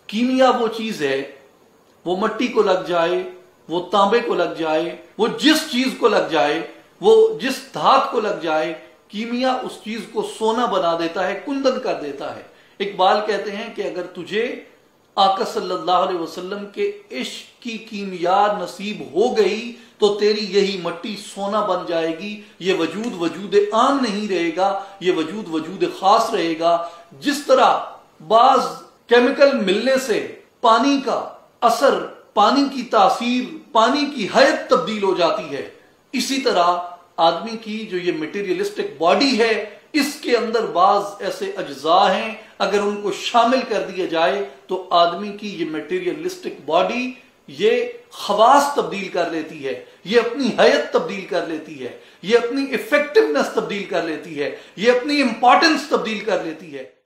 कीमिया वो चीज है, वो मट्टी को लग जाए, वो तांबे को लग जाए, वो जिस चीज को लग जाए, वो जिस धात को लग जाए, कीमिया उस चीज को सोना बना देता है, कुंदन कर देता है। इकबाल कहते हैं कि अगर तुझे आका सल्लल्लाहु अलैहि वसल्लम के इश्क की कीमिया नसीब हो गई तो तेरी यही मट्टी सोना बन जाएगी। ये वजूद वजूद आम नहीं रहेगा, ये वजूद वजूद खास रहेगा। जिस तरह बाज केमिकल मिलने से पानी का असर, पानी की तासीर, पानी की हैत तब्दील हो जाती है, इसी तरह आदमी की जो ये मटेरियलिस्टिक बॉडी है, इसके अंदर बाज ऐसे अज्जा हैं, अगर उनको शामिल कर दिया जाए तो आदमी की ये मटेरियलिस्टिक बॉडी ये खवास तब्दील कर लेती है, ये अपनी हैत तब्दील कर लेती है, ये अपनी इफेक्टिवनेस तब्दील कर लेती है, ये अपनी इंपॉर्टेंस तब्दील कर लेती है।